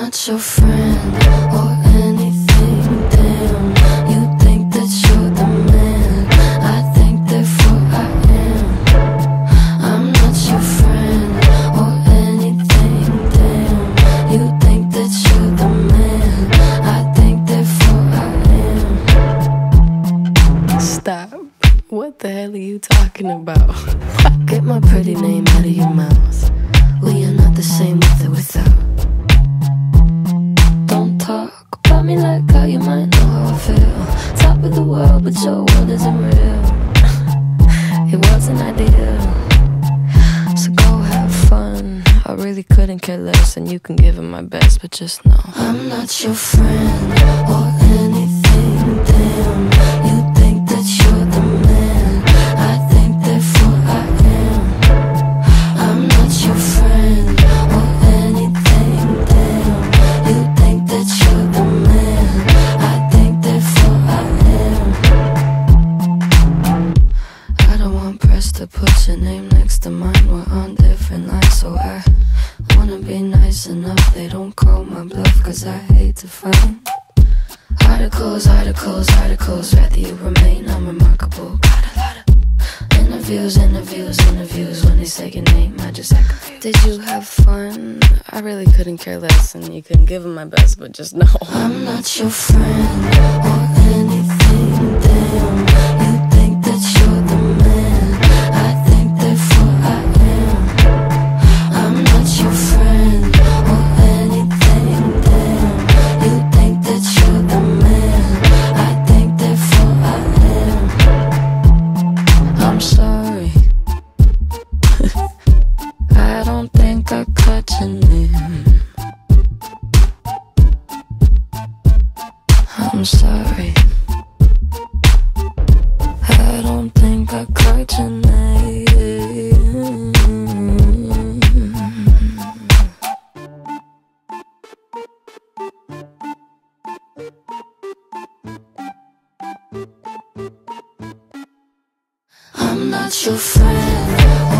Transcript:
not your friend or anything, damn. You think that you're the man, I think therefore I am. I'm not your friend or anything, damn. You think that you're the man, I think therefore I am. Stop. What the hell are you talking about? Get my pretty name out of your mouth. We are not the same with or without. Don't talk about me like how you might know how I feel. Top of the world, but your world isn't real. It wasn't ideal. So go have fun. I really couldn't care less, and you can give it my best, but just know I'm not your friend or anything, damn. You think that you're the man, I think therefore I am. I'm not your friend or anything, damn. You think that you're the man, I think therefore I am. I don't want press to put your name next to mine. We're on different lines, so I wanna be nice enough. They don't call my bluff, cause I hate to fight. Articles, articles, articles, rather you remain unremarkable. Got a lot of interviews, interviews, interviews. When they say your name, I just act confused. Did you have fun? I really couldn't care less, and you couldn't give it my best, but just know I'm not your friend or anything, damn. You think that you're the man, I think therefore I am. I'm not your friend or anything, damn. You think that you're the man, I think therefore I am. I'm sorry. I don't think I caught your name. I'm sorry. I don't think I caught your name. I'm not your friend